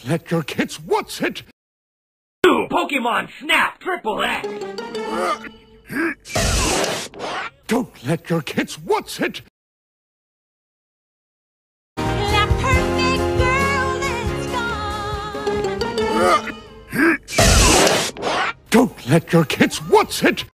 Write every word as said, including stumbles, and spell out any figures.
let your kids what's it? Ooh, Pokemon Snap Triple X! Don't let your kids what's it? The perfect girl is gone. Don't let your kids what's it?